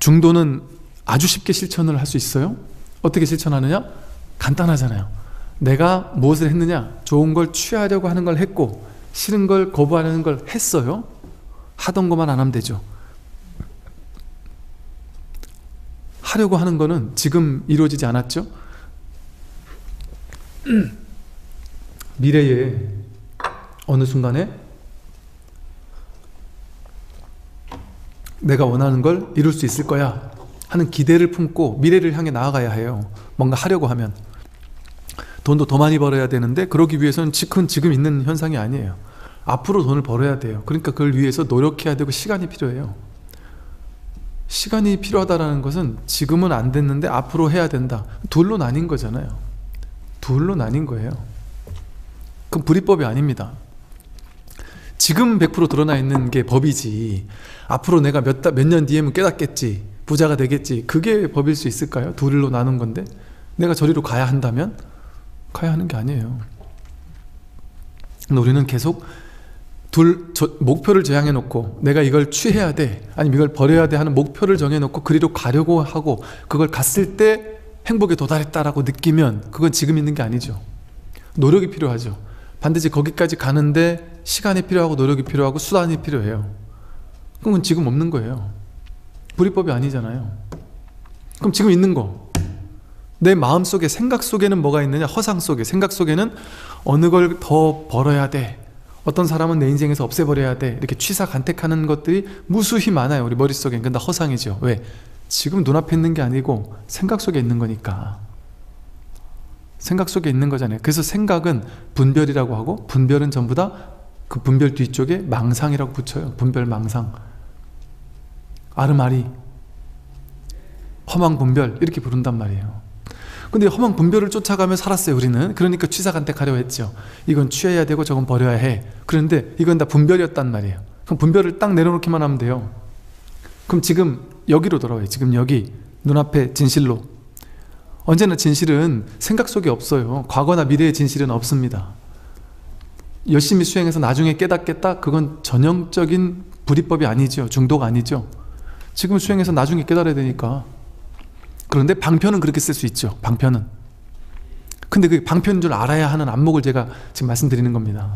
중도는 아주 쉽게 실천을 할 수 있어요. 어떻게 실천하느냐? 간단하잖아요. 내가 무엇을 했느냐? 좋은 걸 취하려고 하는 걸 했고 싫은 걸 거부하려는 걸 했어요. 하던 것만 안 하면 되죠. 하려고 하는 거는 지금 이루어지지 않았죠? 미래에 어느 순간에 내가 원하는 걸 이룰 수 있을 거야 하는 기대를 품고 미래를 향해 나아가야 해요. 뭔가 하려고 하면 돈도 더 많이 벌어야 되는데 그러기 위해서는 지금 있는 현상이 아니에요. 앞으로 돈을 벌어야 돼요. 그러니까 그걸 위해서 노력해야 되고 시간이 필요해요. 시간이 필요하다는 것은 지금은 안 됐는데 앞으로 해야 된다. 둘로 나뉜 거잖아요. 둘로 나뉜 거예요. 그건 불이법이 아닙니다. 지금 100% 드러나 있는 게 법이지 앞으로 내가 몇 년 뒤에는 깨닫겠지 부자가 되겠지 그게 법일 수 있을까요? 둘로 나눈 건데 내가 저리로 가야 한다면 가야 하는 게 아니에요. 우리는 계속 목표를 저장해 놓고 내가 이걸 취해야 돼 아니면 이걸 버려야 돼 하는 목표를 정해 놓고 그리로 가려고 하고 그걸 갔을 때 행복에 도달했다라고 느끼면 그건 지금 있는 게 아니죠. 노력이 필요하죠. 반드시 거기까지 가는데 시간이 필요하고 노력이 필요하고 수단이 필요해요. 그건 지금 없는 거예요. 불이법이 아니잖아요. 그럼 지금 있는 거 내 마음속에 생각 속에는 뭐가 있느냐? 허상 속에 생각 속에는 어느 걸 더 벌어야 돼 어떤 사람은 내 인생에서 없애버려야 돼 이렇게 취사간택하는 것들이 무수히 많아요. 우리 머릿속에. 근데 허상이죠. 왜? 지금 눈앞에 있는 게 아니고 생각 속에 있는 거니까. 생각 속에 있는 거잖아요. 그래서 생각은 분별이라고 하고 분별은 전부 다 그 분별 뒤쪽에 망상이라고 붙여요. 분별 망상 아르마리 허망 분별 이렇게 부른단 말이에요. 근데 허망 분별을 쫓아가며 살았어요. 우리는. 그러니까 취사간택하려고 했죠. 이건 취해야 되고 저건 버려야 해. 그런데 이건 다 분별이었단 말이에요. 그럼 분별을 딱 내려놓기만 하면 돼요. 그럼 지금 여기로 돌아와요. 지금 여기 눈앞에 진실로. 언제나 진실은 생각 속에 없어요. 과거나 미래의 진실은 없습니다. 열심히 수행해서 나중에 깨닫겠다? 그건 전형적인 불이법이 아니죠. 중도가 아니죠. 지금 수행해서 나중에 깨달아야 되니까. 그런데 방편은 그렇게 쓸 수 있죠. 방편은. 근데 그 방편인 줄 알아야 하는 안목을 제가 지금 말씀드리는 겁니다.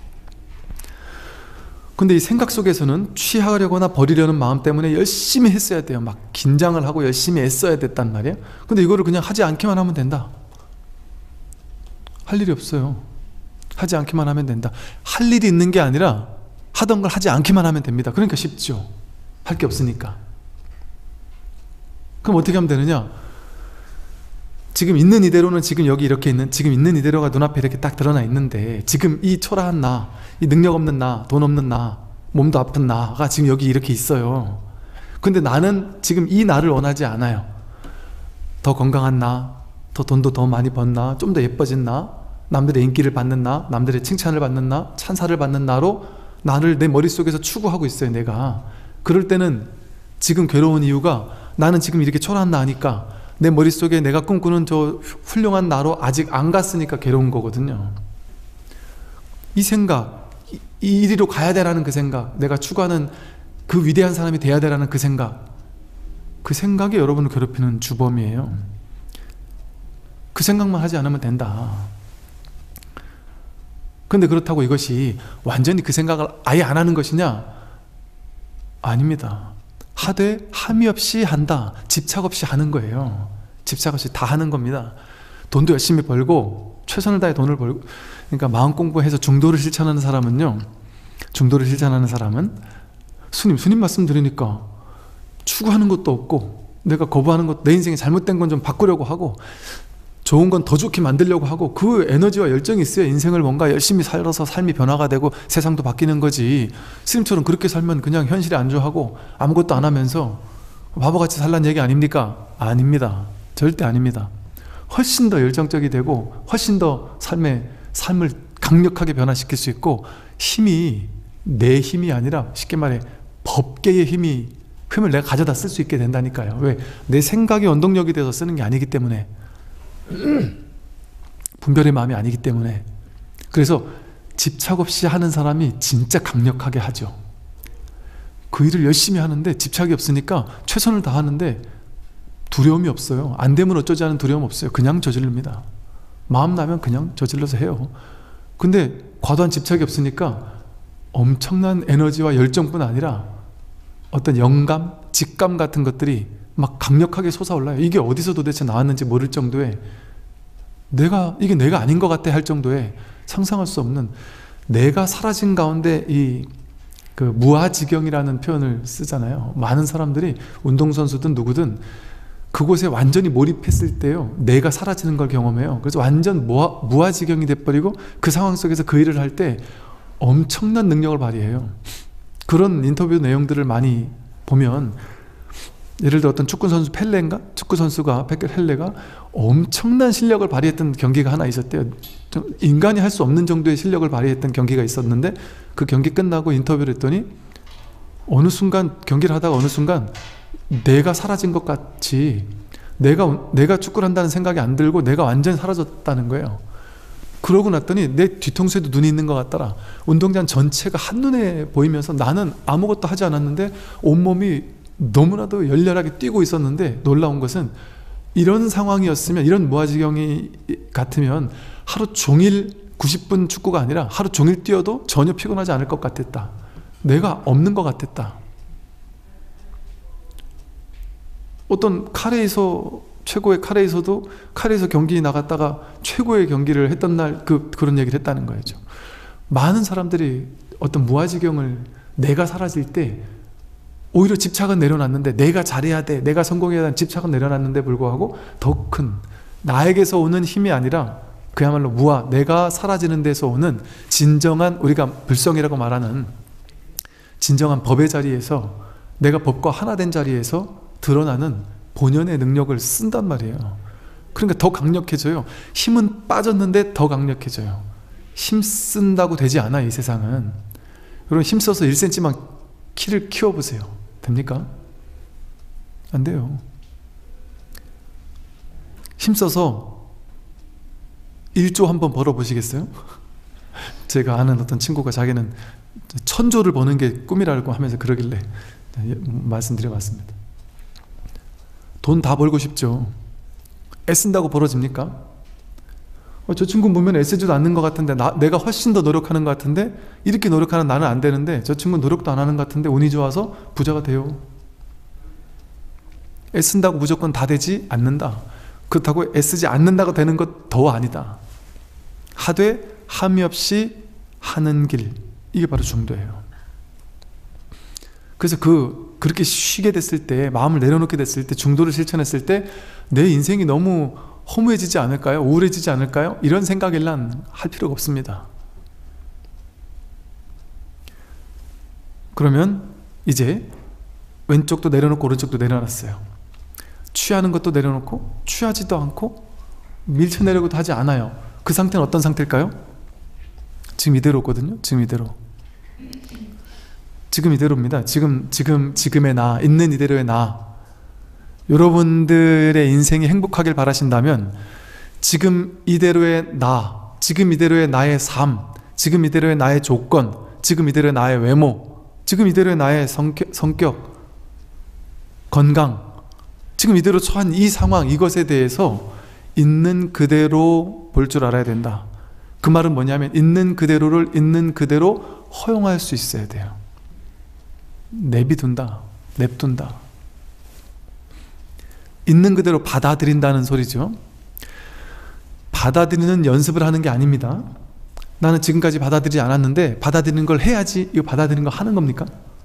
근데 이 생각 속에서는 취하려거나 버리려는 마음 때문에 열심히 했어야 돼요. 막 긴장을 하고 열심히 애써야 됐단 말이에요. 근데 이거를 그냥 하지 않기만 하면 된다. 할 일이 없어요. 하지 않기만 하면 된다. 할 일이 있는 게 아니라 하던 걸 하지 않기만 하면 됩니다. 그러니까 쉽죠. 할 게 없으니까. 그럼 어떻게 하면 되느냐? 지금 있는 이대로는 지금 여기 이렇게 있는 지금 있는 이대로가 눈앞에 이렇게 딱 드러나 있는데 지금 이 초라한 나, 이 능력 없는 나, 돈 없는 나, 몸도 아픈 나가 지금 여기 이렇게 있어요. 근데 나는 지금 이 나를 원하지 않아요. 더 건강한 나, 더 돈도 더 많이 번 나, 좀 더 예뻐진 나, 남들의 인기를 받는 나, 남들의 칭찬을 받는 나, 찬사를 받는 나로 나를 내 머릿속에서 추구하고 있어요. 내가. 그럴 때는 지금 괴로운 이유가 나는 지금 이렇게 초라한 나니까 내 머릿속에 내가 꿈꾸는 저 훌륭한 나로 아직 안 갔으니까 괴로운 거거든요. 이 생각, 이리로 가야 되라는 그 생각, 내가 추구하는 그 위대한 사람이 돼야 되라는 그 생각이 여러분을 괴롭히는 주범이에요. 그 생각만 하지 않으면 된다. 근데 그렇다고 이것이 완전히 그 생각을 아예 안 하는 것이냐? 아닙니다. 하되 함이 없이 한다. 집착 없이 하는 거예요. 집착 없이 다 하는 겁니다. 돈도 열심히 벌고 최선을 다해 돈을 벌고 그러니까 마음 공부해서 중도를 실천하는 사람은요. 중도를 실천하는 사람은 스님 말씀 들으니까 추구하는 것도 없고 내가 거부하는 것 내 인생에 잘못된 건 좀 바꾸려고 하고 좋은 건 더 좋게 만들려고 하고 그 에너지와 열정이 있어야 인생을 뭔가 열심히 살아서 삶이 변화가 되고 세상도 바뀌는 거지. 스님처럼 그렇게 살면 그냥 현실에 안주하고 아무것도 안 하면서 바보같이 살란 얘기 아닙니까? 아닙니다. 절대 아닙니다. 훨씬 더 열정적이 되고 훨씬 더 삶을 강력하게 변화시킬 수 있고 힘이 내 힘이 아니라 쉽게 말해 법계의 힘을 내가 가져다 쓸 수 있게 된다니까요. 왜? 내 생각이 원동력이 돼서 쓰는 게 아니기 때문에 분별의 마음이 아니기 때문에. 그래서 집착 없이 하는 사람이 진짜 강력하게 하죠. 그 일을 열심히 하는데 집착이 없으니까 최선을 다하는데 두려움이 없어요. 안 되면 어쩌지 하는 두려움 없어요. 그냥 저지릅니다. 마음 나면 그냥 저질러서 해요. 근데 과도한 집착이 없으니까 엄청난 에너지와 열정뿐 아니라 어떤 영감, 직감 같은 것들이 막 강력하게 솟아올라요. 이게 어디서 도대체 나왔는지 모를 정도의 이게 내가 아닌 것 같아 할 정도의 상상할 수 없는 내가 사라진 가운데 그 무아지경이라는 표현을 쓰잖아요. 많은 사람들이 운동선수든 누구든 그곳에 완전히 몰입했을 때요, 내가 사라지는 걸 경험해요. 그래서 완전 무아지경이 돼버리고 그 상황 속에서 그 일을 할 때 엄청난 능력을 발휘해요. 그런 인터뷰 내용들을 많이 보면, 예를 들어 어떤 축구선수 펠레인가? 축구선수가 펠레가 엄청난 실력을 발휘했던 경기가 하나 있었대요. 인간이 할 수 없는 정도의 실력을 발휘했던 경기가 있었는데, 그 경기 끝나고 인터뷰를 했더니 어느 순간 경기를 하다가 어느 순간 내가 사라진 것 같이 내가 축구를 한다는 생각이 안 들고 내가 완전히 사라졌다는 거예요. 그러고 났더니 내 뒤통수에도 눈이 있는 것 같더라. 운동장 전체가 한눈에 보이면서 나는 아무것도 하지 않았는데 온몸이 너무나도 열렬하게 뛰고 있었는데, 놀라운 것은 이런 상황이었으면, 이런 무아지경이 같으면 하루 종일 90분 축구가 아니라 하루 종일 뛰어도 전혀 피곤하지 않을 것 같았다. 내가 없는 것 같았다. 어떤 최고의 카레에서 경기 나갔다가 최고의 경기를 했던 날 그런 얘기를 했다는 거죠. 많은 사람들이 어떤 무아지경을, 내가 사라질 때 오히려 집착은 내려놨는데, 내가 잘해야 돼, 내가 성공해야 하는 집착은 내려놨는데 불구하고 더 큰 나에게서 오는 힘이 아니라 그야말로 내가 사라지는 데서 오는 진정한, 우리가 불성이라고 말하는 진정한 법의 자리에서, 내가 법과 하나 된 자리에서 드러나는 본연의 능력을 쓴단 말이에요. 그러니까 더 강력해져요. 힘은 빠졌는데 더 강력해져요. 힘 쓴다고 되지 않아, 이 세상은. 여러분, 힘써서 1cm만 키를 키워보세요. 됩니까? 안 돼요. 힘써서 1조 한번 벌어보시겠어요? 제가 아는 어떤 친구가 자기는 1000조를 버는 게 꿈이라고 하면서 그러길래 말씀드려봤습니다. 돈 다 벌고 싶죠. 애쓴다고 벌어집니까? 저 친구 보면 애쓰지도 않는 것 같은데, 내가 훨씬 더 노력하는 것 같은데, 이렇게 노력하는 나는 안 되는데 저 친구는 노력도 안 하는 것 같은데 운이 좋아서 부자가 돼요. 애쓴다고 무조건 다 되지 않는다. 그렇다고 애쓰지 않는다고 되는 것 더 아니다. 하되 함이 없이 하는 길, 이게 바로 중도예요. 그래서 그렇게 쉬게 됐을 때, 마음을 내려놓게 됐을 때, 중도를 실천했을 때 내 인생이 너무 허무해지지 않을까요? 우울해지지 않을까요? 이런 생각일란 할 필요가 없습니다. 그러면 이제 왼쪽도 내려놓고 오른쪽도 내려놨어요. 취하는 것도 내려놓고 취하지도 않고 밀쳐내려고도 하지 않아요. 그 상태는 어떤 상태일까요? 지금 이대로거든요. 지금 이대로입니다. 지금의 나, 있는 이대로의 나. 여러분들의 인생이 행복하길 바라신다면 지금 이대로의 나, 지금 이대로의 나의 삶, 지금 이대로의 나의 조건, 지금 이대로의 나의 외모, 지금 이대로의 나의 성격, 건강, 지금 이대로 처한 이 상황, 이것에 대해서 있는 그대로 볼 줄 알아야 된다. 그 말은 뭐냐면 있는 그대로를 있는 그대로 허용할 수 있어야 돼요. 냅둔다. 있는 그대로 받아들인다는 소리죠. 받아들이는 연습을 하는 게 아닙니다. 나는 지금까지 받아들이지 않았는데 받아들이는 걸 해야지, 이거 받아들이는 거 하는 겁니까?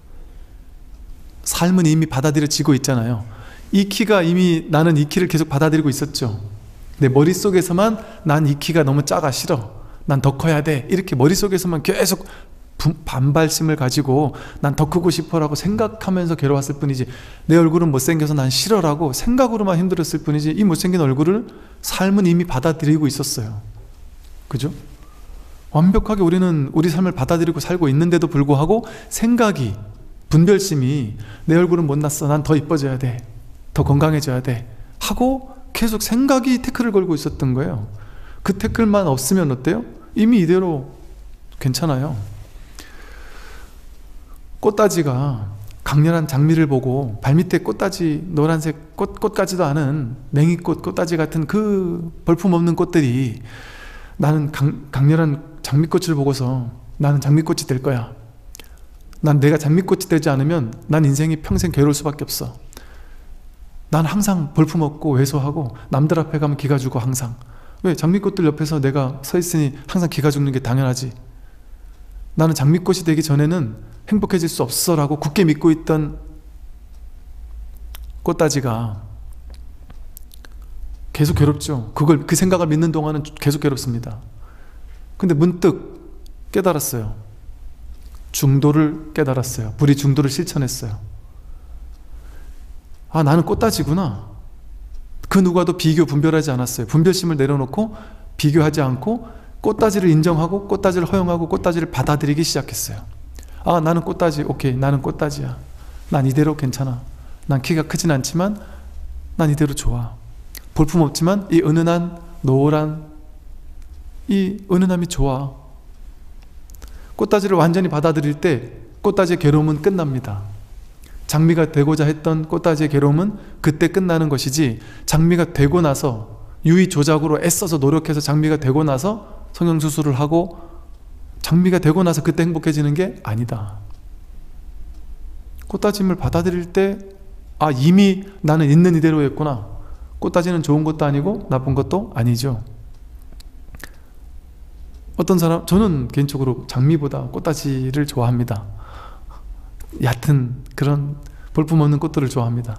삶은 이미 받아들여지고 있잖아요. 나는 이 키를 계속 받아들이고 있었죠. 내 머릿속에서만 난 이 키가 너무 작아, 싫어, 난 더 커야 돼, 이렇게 머릿속에서만 계속 반발심을 가지고 난 더 크고 싶어라고 생각하면서 괴로웠을 뿐이지, 내 얼굴은 못생겨서 난 싫어라고 생각으로만 힘들었을 뿐이지, 이 못생긴 얼굴을 삶은 이미 받아들이고 있었어요. 그죠? 완벽하게 우리는 우리 삶을 받아들이고 살고 있는데도 불구하고 생각이, 분별심이 내 얼굴은 못났어, 난 더 이뻐져야 돼, 더 건강해져야 돼 하고 계속 생각이 태클을 걸고 있었던 거예요. 그 태클만 없으면 어때요? 이미 이대로 괜찮아요. 꽃다지가 강렬한 장미를 보고 발밑에 꽃다지, 노란색 꽃 같지도 않은 냉이꽃, 꽃다지 같은 그 볼품없는 꽃들이 나는 강렬한 장미꽃을 보고서 나는 장미꽃이 될 거야. 난 내가 장미꽃이 되지 않으면 난 인생이 평생 괴로울 수밖에 없어. 난 항상 볼품없고 왜소하고 남들 앞에 가면 기가 죽어 항상. 왜? 장미꽃들 옆에서 내가 서 있으니 항상 기가 죽는 게 당연하지. 나는 장미꽃이 되기 전에는 행복해질 수 없어 라고 굳게 믿고 있던 꽃다지가 계속 괴롭죠. 그 생각을 믿는 동안은 계속 괴롭습니다. 근데 문득 깨달았어요. 중도를 깨달았어요. 불이 중도를 실천했어요. 아, 나는 꽃다지구나. 그 누구와도 비교 분별하지 않았어요. 분별심을 내려놓고 비교하지 않고 꽃다지를 인정하고 꽃다지를 허용하고 꽃다지를 받아들이기 시작했어요. 아, 나는 꽃다지. 오케이, 나는 꽃다지야. 난 이대로 괜찮아. 난 키가 크진 않지만 난 이대로 좋아. 볼품없지만 이 은은한 노란 이 은은함이 좋아. 꽃다지를 완전히 받아들일 때 꽃다지의 괴로움은 끝납니다. 장미가 되고자 했던 꽃다지의 괴로움은 그때 끝나는 것이지, 장미가 되고 나서 유의 조작으로 애써서 노력해서 장미가 되고 나서 성형수술을 하고 장미가 되고 나서 그때 행복해지는 게 아니다. 꽃다짐을 받아들일 때 아, 이미 나는 있는 이대로였구나. 꽃다지는 좋은 것도 아니고 나쁜 것도 아니죠. 어떤 사람, 저는 개인적으로 장미보다 꽃다지를 좋아합니다. 얕은 그런 볼품없는 꽃들을 좋아합니다.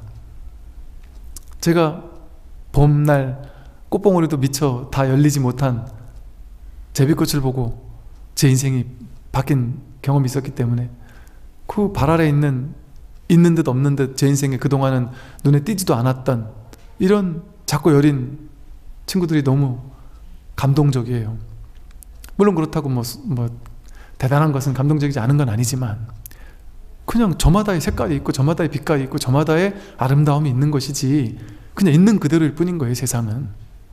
제가 봄날 꽃봉오리도 미처 다 열리지 못한 제비꽃을 보고 제 인생이 바뀐 경험이 있었기 때문에 그 발 아래 있는 듯 없는 듯 제 인생에 그동안은 눈에 띄지도 않았던 이런 작고 여린 친구들이 너무 감동적이에요. 물론 그렇다고 뭐 대단한 것은 감동적이지 않은 건 아니지만 그냥 저마다의 색깔이 있고 저마다의 빛깔이 있고 저마다의 아름다움이 있는 것이지 그냥 있는 그대로일 뿐인 거예요. 세상은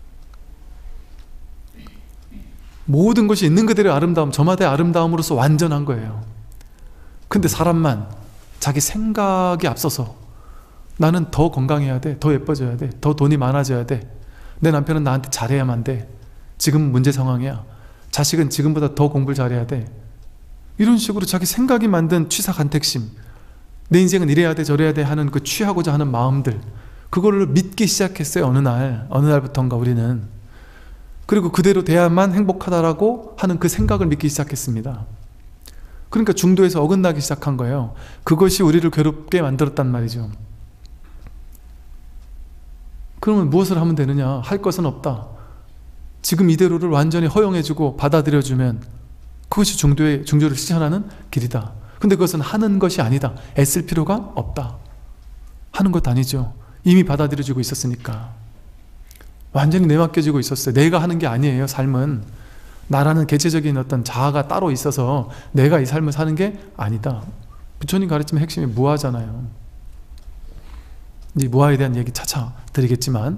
모든 것이 있는 그대로의 아름다움, 저마다의 아름다움으로서 완전한 거예요. 근데 사람만 자기 생각이 앞서서 나는 더 건강해야 돼, 더 예뻐져야 돼, 더 돈이 많아져야 돼, 내 남편은 나한테 잘해야만 돼, 지금 문제 상황이야, 자식은 지금보다 더 공부를 잘해야 돼, 이런 식으로 자기 생각이 만든 취사간택심, 내 인생은 이래야 돼 저래야 돼 하는 그 취하고자 하는 마음들, 그거를 믿기 시작했어요. 어느 날부턴가 우리는. 그리고 그대로 돼야만 행복하다라고 하는 그 생각을 믿기 시작했습니다. 그러니까 중도에서 어긋나기 시작한 거예요. 그것이 우리를 괴롭게 만들었단 말이죠. 그러면 무엇을 하면 되느냐? 할 것은 없다. 지금 이대로를 완전히 허용해주고 받아들여주면 그것이 중도를 실천하는 길이다. 근데 그것은 하는 것이 아니다. 애쓸 필요가 없다. 하는 것 아니죠. 이미 받아들여지고 있었으니까. 완전히 내맡겨지고 있었어요. 내가 하는 게 아니에요. 삶은 나라는 개체적인 어떤 자아가 따로 있어서 내가 이 삶을 사는 게 아니다. 부처님 가르침의 핵심이 무아잖아요. 이 무아에 대한 얘기 차차 드리겠지만,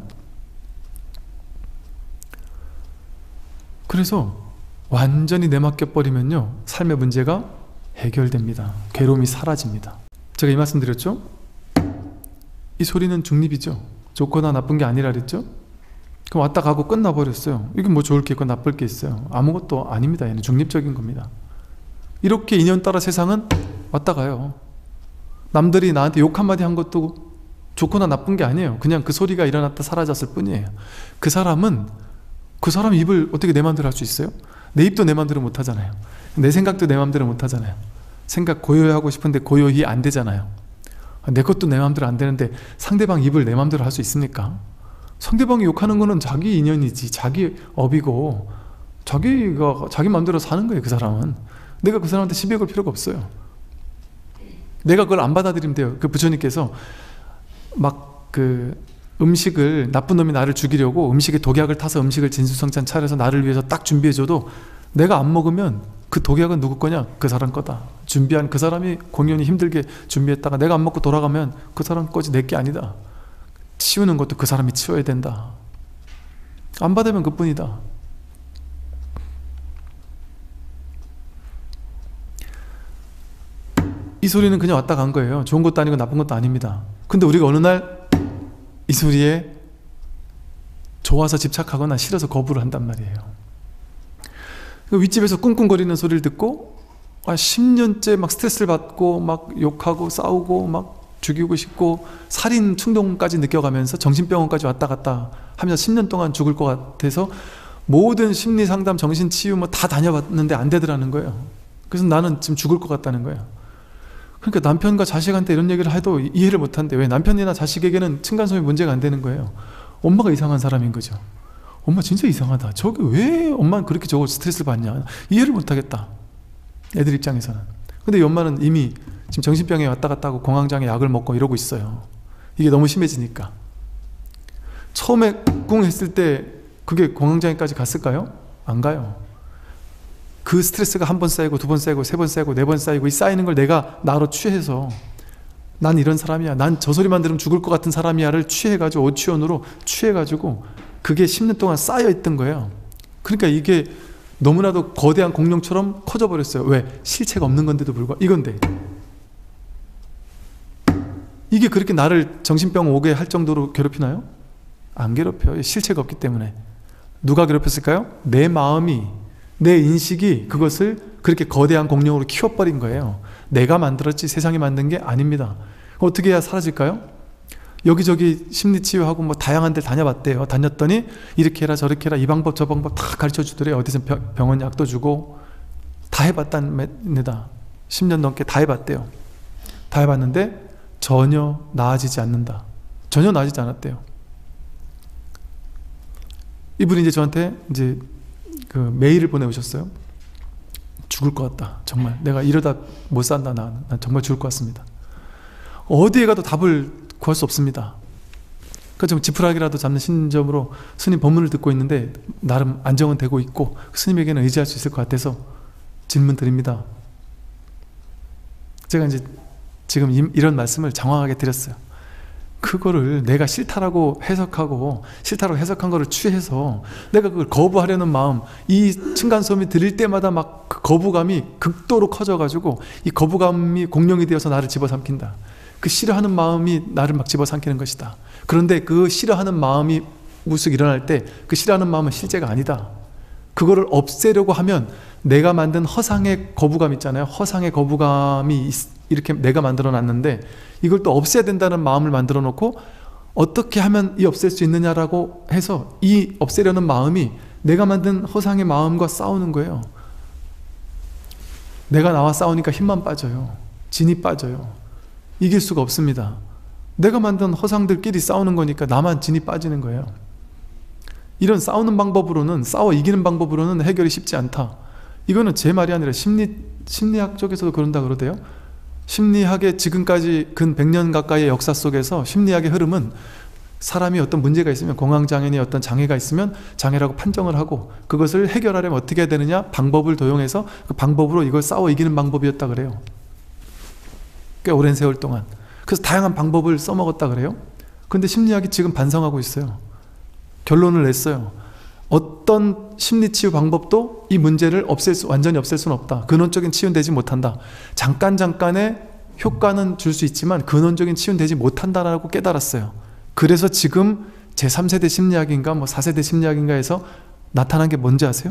그래서 완전히 내맡겨 버리면요 삶의 문제가 해결됩니다. 괴로움이 사라집니다. 제가 이 말씀 드렸죠? 이 소리는 중립이죠. 좋거나 나쁜 게 아니라 그랬죠? 그럼 왔다 가고 끝나버렸어요. 이게 뭐 좋을 게 있고 나쁠 게 있어요? 아무것도 아닙니다. 얘는 중립적인 겁니다. 이렇게 인연 따라 세상은 왔다 가요. 남들이 나한테 욕 한마디 한 것도 좋거나 나쁜 게 아니에요. 그냥 그 소리가 일어났다 사라졌을 뿐이에요. 그 사람 입을 어떻게 내 맘대로 할 수 있어요? 내 입도 내 맘대로 못 하잖아요. 내 생각도 내 맘대로 못 하잖아요. 생각 고요히 하고 싶은데 고요히 안 되잖아요. 내 것도 내 맘대로 안 되는데 상대방 입을 내 맘대로 할 수 있습니까? 상대방이 욕하는 거는 자기 인연이지, 자기 업이고 자기가 자기 맘대로 사는 거예요. 그 사람은. 내가 그 사람한테 시비 걸 필요가 없어요. 내가 그걸 안 받아들이면 돼요. 그 부처님께서 막 그 음식을, 나쁜 놈이 나를 죽이려고 음식에 독약을 타서 음식을 진수성찬 차려서 나를 위해서 딱 준비해줘도 내가 안 먹으면 그 독약은 누구 거냐? 그 사람 거다. 준비한 그 사람이 공연히 힘들게 준비했다가 내가 안 먹고 돌아가면 그 사람 거지 내 게 아니다. 치우는 것도 그 사람이 치워야 된다. 안 받으면 그뿐이다. 이 소리는 그냥 왔다 간 거예요. 좋은 것도 아니고 나쁜 것도 아닙니다. 근데 우리가 어느 날 이 소리에 좋아서 집착하거나 싫어서 거부를 한단 말이에요. 윗집에서 꿍꿍거리는 소리를 듣고 10년째 막 스트레스를 받고 막 욕하고 싸우고 막 죽이고 싶고 살인 충동까지 느껴가면서 정신병원까지 왔다 갔다 하면서 10년 동안 죽을 것 같아서 모든 심리상담, 정신치유 뭐 다 다녀봤는데 안 되더라는 거예요. 그래서 나는 지금 죽을 것 같다는 거예요. 그러니까 남편과 자식한테 이런 얘기를 해도 이해를 못한대. 왜? 남편이나 자식에게는 층간소음이 문제가 안 되는 거예요. 엄마가 이상한 사람인 거죠. 엄마 진짜 이상하다. 저게 왜 엄마는 그렇게 저거 스트레스를 받냐. 이해를 못하겠다. 애들 입장에서는. 근데 이 엄마는 이미 지금 정신병에 왔다 갔다 하고 공황장애 약을 먹고 이러고 있어요. 이게 너무 심해지니까. 처음에 꿍 했을 때 그게 공황장애까지 갔을까요? 안 가요. 그 스트레스가 한 번 쌓이고 두 번 쌓이고 세 번 쌓이고 네 번 쌓이고 이 쌓이는 걸 내가 나로 취해서 난 이런 사람이야, 난 저 소리만 들으면 죽을 것 같은 사람이야를 취해가지고 오치원으로 취해가지고 그게 10년 동안 쌓여있던 거예요. 그러니까 이게 너무나도 거대한 공룡처럼 커져버렸어요. 왜? 실체가 없는 건데도 불구하고 이건데 이게 그렇게 나를 정신병 오게 할 정도로 괴롭히나요? 안 괴롭혀요. 실체가 없기 때문에. 누가 괴롭혔을까요? 내 마음이, 내 인식이 그것을 그렇게 거대한 공룡으로 키워버린 거예요. 내가 만들었지 세상이 만든 게 아닙니다. 어떻게 해야 사라질까요? 여기저기 심리치유하고 뭐 다양한 데 다녀봤대요. 다녔더니 이렇게 해라 저렇게 해라 이 방법 저 방법 다 가르쳐 주더래요. 어디서 병원 약도 주고 다 해봤답니다. 10년 넘게 다 해봤대요. 다 해봤는데 전혀 나아지지 않는다. 전혀 나아지지 않았대요. 이분이 이제 저한테 이제 그 메일을 보내오셨어요. 죽을 것 같다. 정말 내가 이러다 못 산다. 난 정말 죽을 것 같습니다. 어디에 가도 답을 구할 수 없습니다. 그러니까 좀 지푸라기라도 잡는 신점으로 스님 법문을 듣고 있는데 나름 안정은 되고 있고 스님에게는 의지할 수 있을 것 같아서 질문 드립니다. 제가 이제 지금 이런 말씀을 장황하게 드렸어요. 그거를 내가 싫다라고 해석한 거를 취해서 내가 그걸 거부하려는 마음, 이 층간소음이 들릴 때마다 막 그 거부감이 극도로 커져가지고 이 거부감이 공룡이 되어서 나를 집어삼킨다. 그 싫어하는 마음이 나를 막 집어삼키는 것이다. 그런데 그 싫어하는 마음이 우습게 일어날 때 그 싫어하는 마음은 실제가 아니다. 그거를 없애려고 하면 내가 만든 허상의 거부감 있잖아요. 허상의 거부감이 이렇게 내가 만들어 놨는데 이걸 또 없애야 된다는 마음을 만들어 놓고 어떻게 하면 이 없앨 수 있느냐라고 해서 이 없애려는 마음이 내가 만든 허상의 마음과 싸우는 거예요. 내가 나와 싸우니까 힘만 빠져요. 진이 빠져요. 이길 수가 없습니다. 내가 만든 허상들끼리 싸우는 거니까 나만 진이 빠지는 거예요. 이런 싸우는 방법으로는, 싸워 이기는 방법으로는 해결이 쉽지 않다. 이거는 제 말이 아니라 심리학 쪽에서도 그런다 그러대요. 심리학의 지금까지 근 100년 가까이의 역사 속에서 심리학의 흐름은 사람이 어떤 문제가 있으면, 공황장애니 어떤 장애가 있으면 장애라고 판정을 하고 그것을 해결하려면 어떻게 해야 되느냐, 방법을 도용해서 그 방법으로 이걸 싸워 이기는 방법이었다 그래요. 꽤 오랜 세월 동안. 그래서 다양한 방법을 써먹었다 그래요. 근데 심리학이 지금 반성하고 있어요. 결론을 냈어요. 어떤 심리치유 방법도 이 문제를 완전히 없앨 수는 없다. 근원적인 치유는 되지 못한다. 잠깐의 효과는 줄 수 있지만 근원적인 치유는 되지 못한다라고 깨달았어요. 그래서 지금 제3세대 심리학인가 뭐 4세대 심리학인가 해서 나타난 게 뭔지 아세요?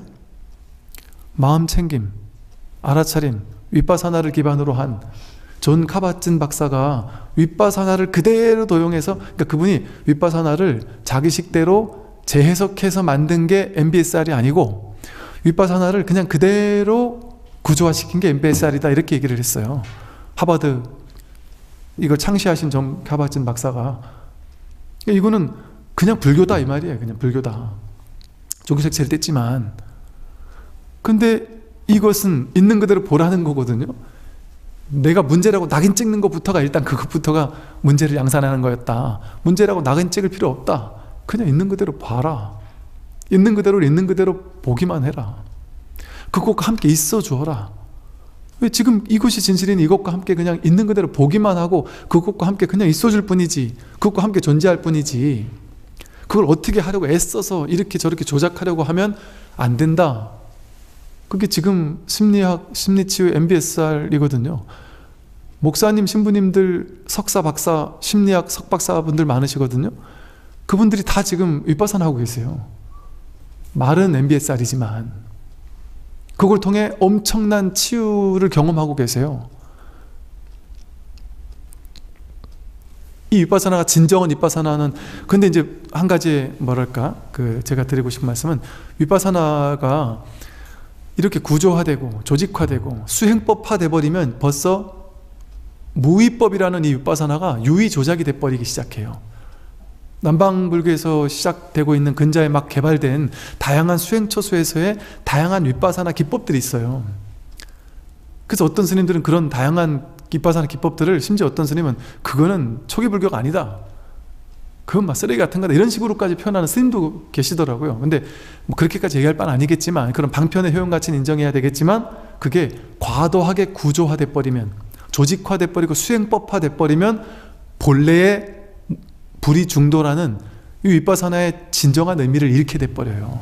마음챙김, 알아차림, 윗바사나를 기반으로 한 존 카바진 박사가 윗바사나를 그대로 도용해서, 그러니까 그분이 윗바사나를 자기식대로 재해석해서 만든 게 MBSR이 아니고 윗바사나를 그냥 그대로 구조화시킨 게 MBSR이다 이렇게 얘기를 했어요. 하버드 이걸 창시하신 존 카바진 박사가. 이거는 그냥 불교다 이 말이에요. 그냥 불교다. 종교색채를 뗐지만. 근데 이것은 있는 그대로 보라는 거거든요. 내가 문제라고 낙인 찍는 것부터가 일단 그것부터가 문제를 양산하는 거였다. 문제라고 낙인 찍을 필요 없다. 그냥 있는 그대로 봐라. 있는 그대로 보기만 해라. 그것과 함께 있어 주어라. 왜 지금 이것이 진실인 이것과 함께 그냥 있는 그대로 보기만 하고 그것과 함께 그냥 있어 줄 뿐이지, 그것과 함께 존재할 뿐이지, 그걸 어떻게 하려고 애써서 이렇게 저렇게 조작하려고 하면 안 된다. 그게 지금 심리학, 심리치유 MBSR이거든요. 목사님, 신부님들, 석사, 박사, 심리학 석박사분들 많으시거든요. 그분들이 다 지금 윗바사나 하고 계세요. 말은 MBSR이지만 그걸 통해 엄청난 치유를 경험하고 계세요. 이 윗바사나가 진정한 윗바사나는, 근데 이제 한 가지 뭐랄까, 제가 드리고 싶은 말씀은, 윗바사나가 이렇게 구조화되고 조직화되고 수행법화 돼버리면 벌써 무위법이라는 이 윗바사나가 유의 조작이 돼버리기 시작해요. 남방불교에서 시작되고 있는 근자에 막 개발된 다양한 수행처소에서의 다양한 윗바사나 기법들이 있어요. 그래서 어떤 스님들은 그런 다양한 윗바사나 기법들을, 심지어 어떤 스님은 그거는 초기 불교가 아니다, 그건 막 쓰레기 같은 거다, 이런 식으로까지 표현하는 스님도 계시더라고요. 근데 뭐 그렇게까지 얘기할 바는 아니겠지만, 그런 방편의 효용가치는 인정해야 되겠지만, 그게 과도하게 구조화돼 버리면, 조직화돼 버리고 수행법화돼 버리면 본래의 불이중도라는 이 윗바사나의 진정한 의미를 잃게 돼 버려요.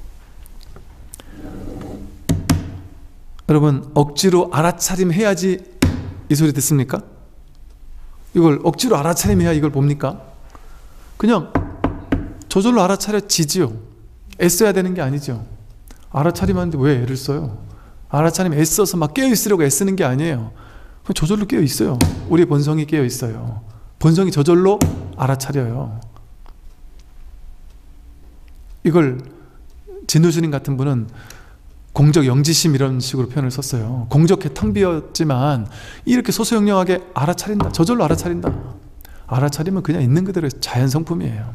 여러분, 억지로 알아차림해야지 이 소리 듣습니까? 이걸 억지로 알아차림해야 이걸 봅니까? 그냥 저절로 알아차려지지요. 애써야 되는 게 아니죠. 알아차림하는데 왜 애를 써요? 알아차림 애써서 막 깨어있으려고 애쓰는 게 아니에요. 저절로 깨어있어요. 우리의 본성이 깨어있어요. 본성이 저절로 알아차려요. 이걸 진도스님 같은 분은 공적 영지심 이런 식으로 표현을 썼어요. 공적해 텅 비었지만 이렇게 소소영령하게 알아차린다. 저절로 알아차린다. 알아차리면 그냥 있는 그대로의 자연 성품이에요.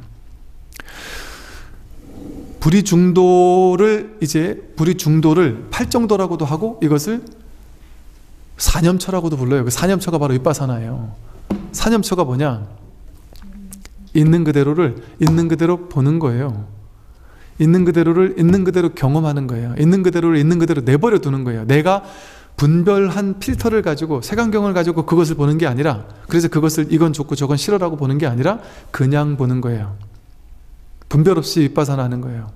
불이중도를 팔정도라고도 하고, 이것을 사념처라고도 불러요. 그 사념처가 바로 윗바사나예요. 사념처가 뭐냐? 있는 그대로를 있는 그대로 보는 거예요. 있는 그대로를 있는 그대로 경험하는 거예요. 있는 그대로를 있는 그대로 내버려 두는 거예요. 내가 분별한 필터를 가지고, 색안경을 가지고 그것을 보는 게 아니라, 그래서 그것을 이건 좋고 저건 싫어라고 보는 게 아니라 그냥 보는 거예요. 분별 없이 윗바사나 하는 거예요.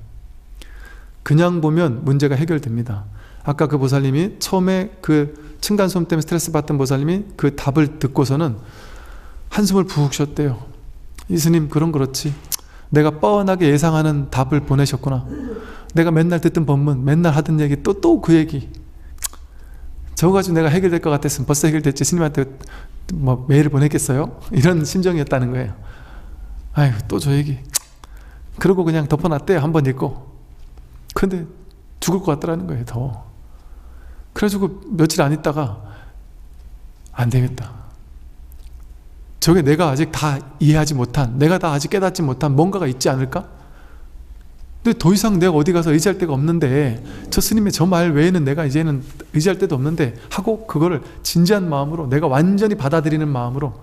그냥 보면 문제가 해결됩니다. 아까 그 보살님이 처음에 그 층간소음 때문에 스트레스 받던 보살님이 그 답을 듣고서는 한숨을 푹 쉬었대요. 이 스님, 그럼 그렇지, 내가 뻔하게 예상하는 답을 보내셨구나. 내가 맨날 듣던 법문, 맨날 하던 얘기, 또 그 얘기, 저거 가지고 내가 해결될 것 같았으면 벌써 해결됐지, 스님한테 뭐 메일을 보냈겠어요? 이런 심정이었다는 거예요. 아유, 또 저 얘기. 그러고 그냥 덮어놨대요. 한번 읽고. 근데 죽을 것 같더라는 거예요, 더. 그래가지고 며칠 안 있다가 안 되겠다, 저게 내가 아직 다 이해하지 못한, 내가 다 아직 깨닫지 못한 뭔가가 있지 않을까? 근데 더 이상 내가 어디 가서 의지할 데가 없는데, 저 스님의 저 말 외에는 내가 이제는 의지할 데도 없는데 하고, 그거를 진지한 마음으로, 내가 완전히 받아들이는 마음으로,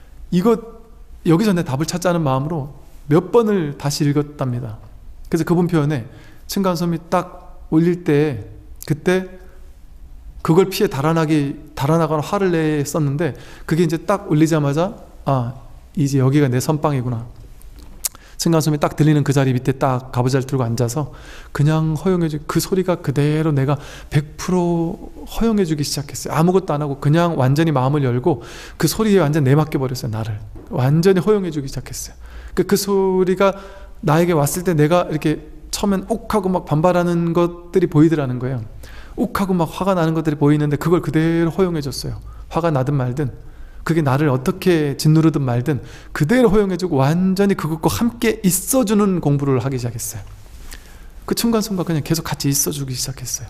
여기서 내 답을 찾자는 마음으로 몇 번을 다시 읽었답니다. 그래서 그분 표현에 층간소음이 딱 울릴 때, 그때 그걸 피해 달아나거나 화를 냈었는데, 그게 이제 딱 울리자마자, 아, 이제 여기가 내 선방이구나. 층간소음이 딱 들리는 그 자리 밑에 딱 가부좌를 들고 앉아서 그냥 허용해주기, 그 소리가 그대로 내가 100% 허용해주기 시작했어요. 아무것도 안 하고 그냥 완전히 마음을 열고 그 소리에 완전 내맡겨 버렸어요. 나를 완전히 허용해주기 시작했어요. 그 소리가 나에게 왔을 때 내가 이렇게 처음엔 욱하고 막 반발하는 것들이 보이더라는 거예요. 욱하고 막 화가 나는 것들이 보이는데 그걸 그대로 허용해줬어요. 화가 나든 말든, 그게 나를 어떻게 짓누르든 말든 그대로 허용해주고 완전히 그것과 함께 있어주는 공부를 하기 시작했어요. 그 층간소음과 그냥 계속 같이 있어주기 시작했어요.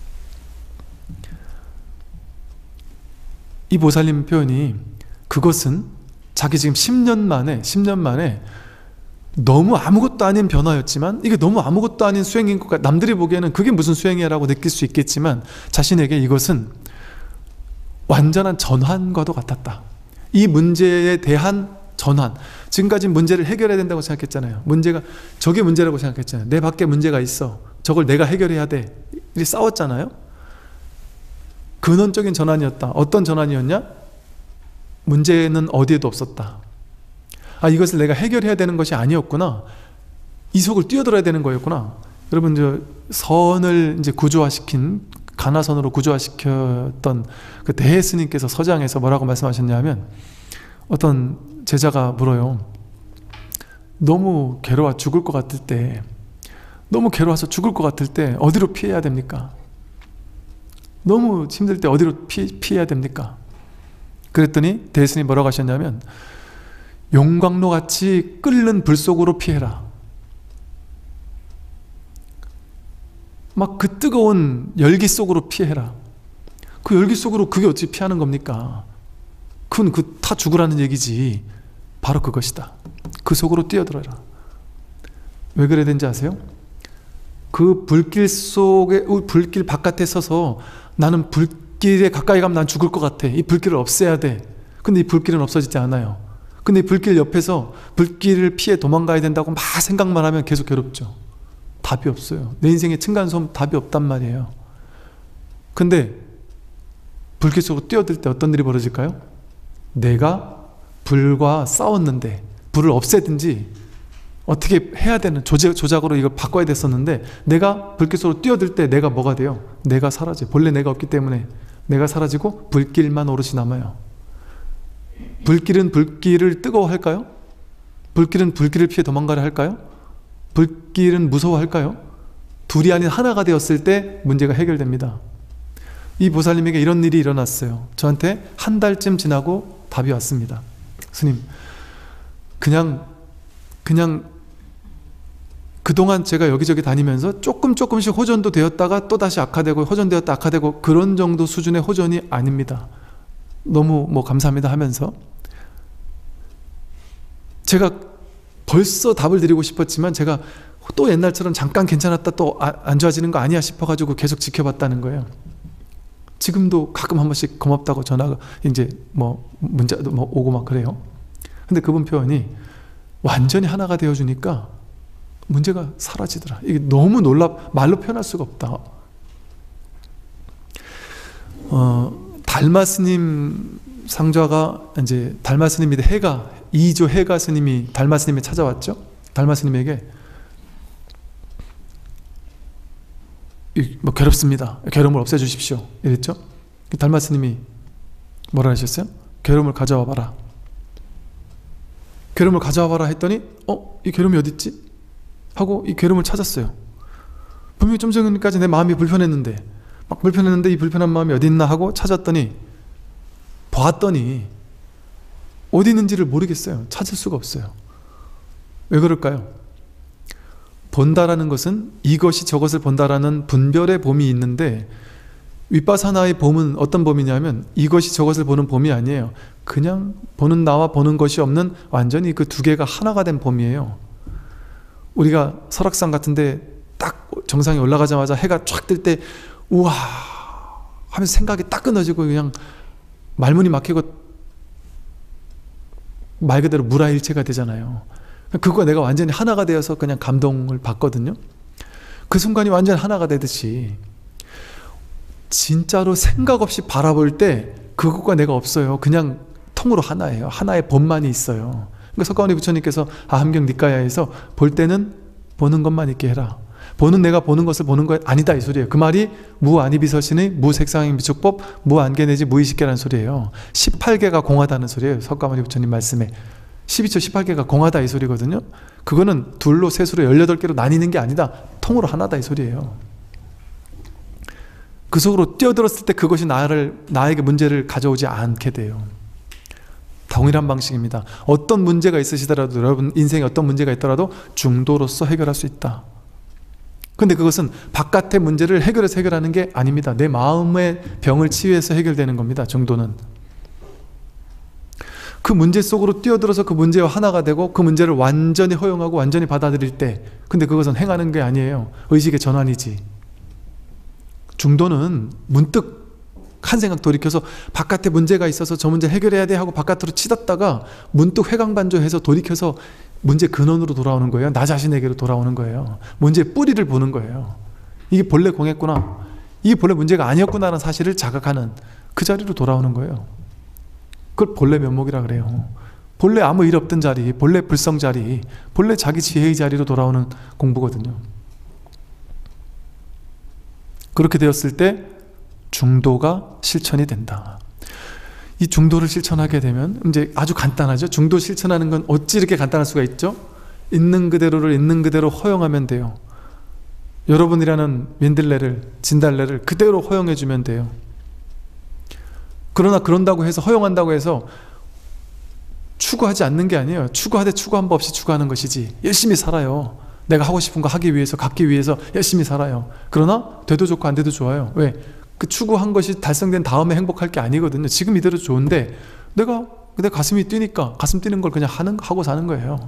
이 보살님 표현이, 그것은 자기 지금 10년 만에 너무 아무것도 아닌 변화였지만, 이게 너무 아무것도 아닌 수행인 것 같아, 남들이 보기에는 그게 무슨 수행이야 라고 느낄 수 있겠지만, 자신에게 이것은 완전한 전환과도 같았다. 이 문제에 대한 전환. 지금까지 문제를 해결해야 된다고 생각했잖아요. 저게 문제라고 생각했잖아요. 내 밖에 문제가 있어, 저걸 내가 해결해야 돼, 이렇게 싸웠잖아요. 근원적인 전환이었다. 어떤 전환이었냐? 문제는 어디에도 없었다. 아, 이것을 내가 해결해야 되는 것이 아니었구나, 이 속을 뛰어들어야 되는 거였구나. 여러분, 선을 이제 구조화시킨 가나선으로 구조화시켰던 그 대해 스님께서 서장에서 뭐라고 말씀하셨냐면, 어떤 제자가 물어요. 너무 괴로워 죽을 것 같을 때, 너무 괴로워서 죽을 것 같을 때 어디로 피해야 됩니까? 너무 힘들 때 어디로 피해야 됩니까? 그랬더니 대스님이 뭐라고 하셨냐면, 용광로 같이 끓는 불 속으로 피해라. 막 그 뜨거운 열기 속으로 피해라. 그 열기 속으로 그게 어찌 피하는 겁니까? 그건 다 죽으라는 얘기지. 바로 그것이다. 그 속으로 뛰어들어라. 왜 그래야 되는지 아세요? 그 불길 속에, 불길 바깥에 서서 나는 불길에 가까이 가면 난 죽을 것 같아. 이 불길을 없애야 돼. 근데 이 불길은 없어지지 않아요. 근데 이 불길 옆에서 불길을 피해 도망가야 된다고 막 생각만 하면 계속 괴롭죠. 답이 없어요. 내 인생에 층간소음 답이 없단 말이에요. 근데 불길 속으로 뛰어들 때 어떤 일이 벌어질까요? 내가 불과 싸웠는데, 불을 없애든지 어떻게 해야 되는 조작으로 이걸 바꿔야 됐었는데, 내가 불길 속으로 뛰어들 때 내가 뭐가 돼요? 내가 사라져. 본래 내가 없기 때문에 내가 사라지고 불길만 오롯이 남아요. 불길은 불길을 뜨거워할까요? 불길은 불길을 피해 도망가려 할까요? 불길은 무서워할까요? 둘이 아닌 하나가 되었을 때 문제가 해결됩니다. 이 보살님에게 이런 일이 일어났어요. 저한테 한 달쯤 지나고 답이 왔습니다. 스님, 그냥 그동안 제가 여기저기 다니면서 조금씩 호전도 되었다가 또다시 악화되고, 호전되었다 악화되고, 그런 정도 수준의 호전이 아닙니다. 너무 감사합니다 하면서, 제가 벌써 답을 드리고 싶었지만 제가 또 옛날처럼 잠깐 괜찮았다 또 안 좋아지는 거 아니야 싶어가지고 계속 지켜봤다는 거예요. 지금도 가끔 한 번씩 고맙다고 전화가 이제 문자도 오고 막 그래요. 근데 그분 표현이 완전히 하나가 되어주니까 문제가 사라지더라. 이게 너무 말로 표현할 수가 없다. 달마 스님 상좌가 이제 달마 스님이 해가 2조 해가 스님이 달마 스님에 찾아왔죠. 달마 스님에게 괴롭습니다. 괴로움을 없애주십시오. 이랬죠. 달마 스님이 뭐라 하셨어요? 괴로움을 가져와 봐라. 괴로움을 가져와 봐라 했더니 이 괴로움이 어디 있지? 하고 이 괴로움을 찾았어요. 분명히 좀 전까지 내 마음이 불편했는데 이 불편한 마음이 어디 있나 하고 찾았더니, 봤더니 어디 있는지를 모르겠어요. 찾을 수가 없어요. 왜 그럴까요? 본다라는 것은 이것이 저것을 본다라는 분별의 봄이 있는데, 윗바사나의 봄은 어떤 봄이냐면 이것이 저것을 보는 봄이 아니에요. 그냥 보는 나와 보는 것이 없는 완전히 그 두 개가 하나가 된 봄이에요. 우리가 설악산 같은데 딱 정상에 올라가자마자 해가 쫙 뜰 때 우와 하면서 생각이 딱 끊어지고 그냥 말문이 막히고 말 그대로 무라일체가 되잖아요. 그거 내가 완전히 하나가 되어서 그냥 감동을 받거든요. 그 순간이 완전히 하나가 되듯이 진짜로 생각 없이 바라볼 때 그것과 내가 없어요. 그냥 통으로 하나예요. 하나의 본만이 있어요. 그러니까 석가모니 부처님께서 함경 니까야에서 볼 때는 보는 것만 있게 해라. 보는 내가 보는 것을 보는 거 아니다 이 소리예요. 그 말이 무아니비서신의 무색상행 비축법 무안개 내지 무의식계라는 소리예요. 18개가 공하다는 소리예요. 석가모니 부처님 말씀에 12초 18개가 공하다 이 소리거든요. 그거는 둘로 셋으로 18개로 나뉘는 게 아니다. 통으로 하나다 이 소리예요. 그 속으로 뛰어들었을 때 그것이 나에게 문제를 가져오지 않게 돼요. 동일한 방식입니다. 어떤 문제가 있으시더라도, 여러분 인생에 어떤 문제가 있더라도 중도로서 해결할 수 있다. 근데 그것은 바깥의 문제를 해결해서 해결하는 게 아닙니다. 내 마음의 병을 치유해서 해결되는 겁니다. 중도는. 그 문제 속으로 뛰어들어서 그 문제와 하나가 되고 그 문제를 완전히 허용하고 완전히 받아들일 때, 근데 그것은 행하는 게 아니에요. 의식의 전환이지. 중도는 문득 한 생각 돌이켜서 바깥에 문제가 있어서 저 문제 해결해야 돼 하고 바깥으로 치닫다가 문득 회광반조해서 돌이켜서 문제 근원으로 돌아오는 거예요. 나 자신에게로 돌아오는 거예요. 문제의 뿌리를 보는 거예요. 이게 본래 공했구나, 이게 본래 문제가 아니었구나라는 사실을 자각하는 그 자리로 돌아오는 거예요. 그걸 본래 면목이라 그래요. 본래 아무 일 없던 자리, 본래 불성 자리, 본래 자기 지혜의 자리로 돌아오는 공부거든요. 그렇게 되었을 때 중도가 실천이 된다. 이 중도를 실천하게 되면 이제 아주 간단하죠. 중도 실천하는 건 어찌 이렇게 간단할 수가 있죠? 있는 그대로를 있는 그대로 허용하면 돼요. 여러분이라는 민들레를, 진달래를 그대로 허용해 주면 돼요. 그러나 그런다고 해서, 허용한다고 해서 추구하지 않는 게 아니에요. 추구하되 추구한 법 없이 추구하는 것이지. 열심히 살아요. 내가 하고 싶은 거 하기 위해서, 갖기 위해서 열심히 살아요. 그러나 돼도 좋고 안 돼도 좋아요. 왜? 그 추구한 것이 달성된 다음에 행복할 게 아니거든요. 지금 이대로 좋은데 내가 내 가슴이 뛰니까 가슴 뛰는 걸 그냥 하고 사는 거예요.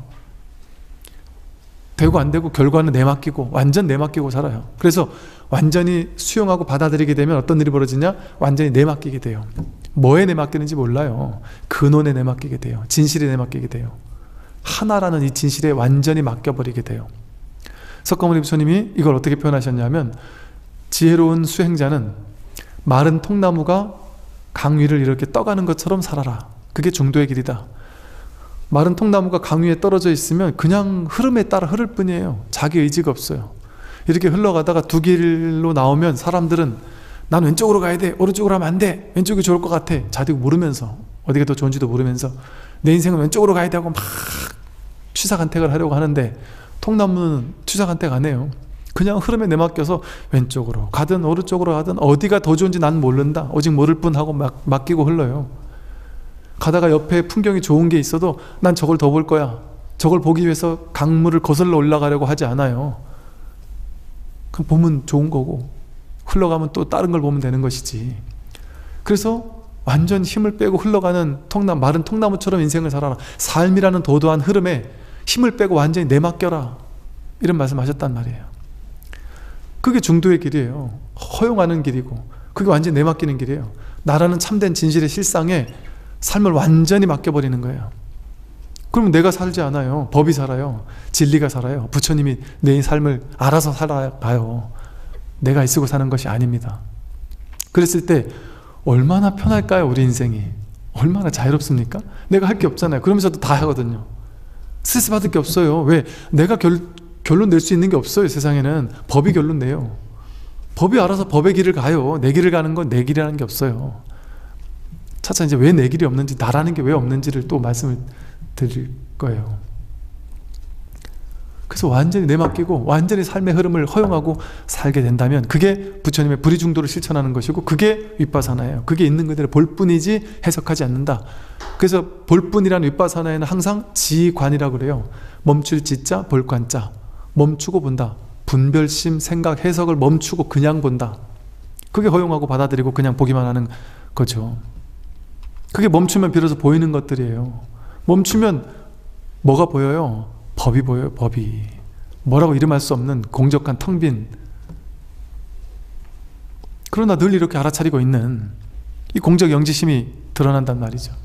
되고 안 되고 결과는 내맡기고, 완전 내맡기고 살아요. 그래서 완전히 수용하고 받아들이게 되면 어떤 일이 벌어지냐? 완전히 내맡기게 돼요. 뭐에 내맡기는지 몰라요. 근원에 내맡기게 돼요. 진실에 내맡기게 돼요. 하나라는 이 진실에 완전히 맡겨버리게 돼요. 석가모니 부처님이 이걸 어떻게 표현하셨냐면, 지혜로운 수행자는 마른 통나무가 강 위를 이렇게 떠가는 것처럼 살아라. 그게 중도의 길이다. 마른 통나무가 강 위에 떨어져 있으면 그냥 흐름에 따라 흐를 뿐이에요. 자기 의지가 없어요. 이렇게 흘러가다가 두 길로 나오면 사람들은 난 왼쪽으로 가야 돼, 오른쪽으로 하면 안 돼, 왼쪽이 좋을 것 같아, 자디고 모르면서, 어디가 더 좋은지도 모르면서 내 인생은 왼쪽으로 가야 돼 하고 막 취사간택을 하려고 하는데, 통나무는 취사간택 안 해요. 그냥 흐름에 내맡겨서 왼쪽으로 가든 오른쪽으로 가든 어디가 더 좋은지 난 모른다, 오직 모를 뿐 하고 맡기고 흘러요. 가다가 옆에 풍경이 좋은 게 있어도 난 저걸 더 볼 거야, 저걸 보기 위해서 강물을 거슬러 올라가려고 하지 않아요. 그럼 보면 좋은 거고, 흘러가면 또 다른 걸 보면 되는 것이지. 그래서 완전 힘을 빼고 흘러가는 마른 통나무처럼 인생을 살아라. 삶이라는 도도한 흐름에 힘을 빼고 완전히 내맡겨라, 이런 말씀 하셨단 말이에요. 그게 중도의 길이에요. 허용하는 길이고, 그게 완전히 내맡기는 길이에요. 나라는 참된 진실의 실상에 삶을 완전히 맡겨버리는 거예요. 그러면 내가 살지 않아요. 법이 살아요. 진리가 살아요. 부처님이 내 삶을 알아서 살아가요. 내가 애쓰고 사는 것이 아닙니다. 그랬을 때 얼마나 편할까요? 우리 인생이 얼마나 자유롭습니까? 내가 할 게 없잖아요. 그러면서도 다 하거든요. 스트레스 받을 게 없어요. 왜? 내가 결론 낼 수 있는 게 없어요. 세상에는 법이 결론 내요. 법이 알아서 법의 길을 가요. 내 길을 가는 건 내 길이라는 게 없어요. 차차 이제 왜 내 길이 없는지, 나라는 게 왜 없는지를 또 말씀을 드릴 거예요. 그래서 완전히 내맡기고 완전히 삶의 흐름을 허용하고 살게 된다면 그게 부처님의 불이중도를 실천하는 것이고, 그게 윗바사나예요. 그게 있는 그대로 볼 뿐이지 해석하지 않는다. 그래서 볼 뿐이라는 윗바사나에는 항상 지관이라고 그래요. 멈출 지자, 볼 관자. 멈추고 본다. 분별심, 생각, 해석을 멈추고 그냥 본다. 그게 허용하고 받아들이고 그냥 보기만 하는 거죠. 그게 멈추면 비로소 보이는 것들이에요. 멈추면 뭐가 보여요? 법이 보여요. 법이. 뭐라고 이름할 수 없는 공적한 텅 빈, 그러나 늘 이렇게 알아차리고 있는 이 공적 영지심이 드러난단 말이죠.